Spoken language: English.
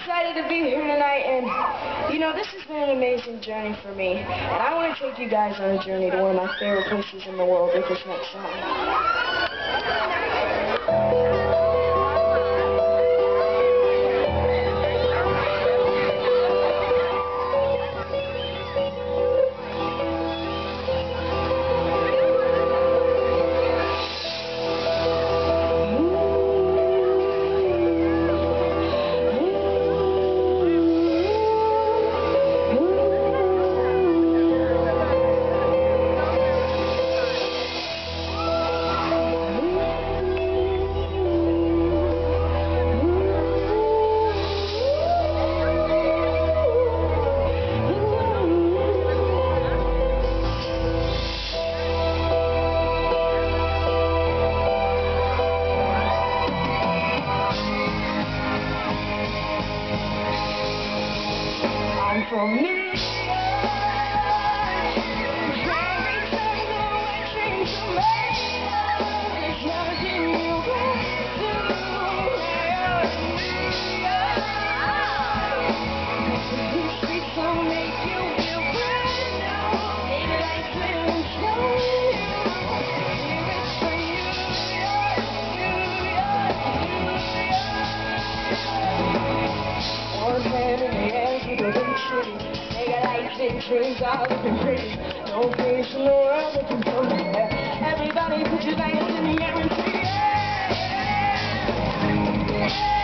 excited to be here tonight, and you know, this has been an amazing journey for me, and I want to take you guys on a journey to one of my favorite places in the world with this next song. From me, every time the way seems to make there's nothing you can do. These streets will make you feel brand new. Daylight's living through you. Here it's for you, one hand in the air to the big city. They got lights and dreams all looking pretty. No place in the world that can compare. Everybody put your hands in the air and say, yeah, yeah.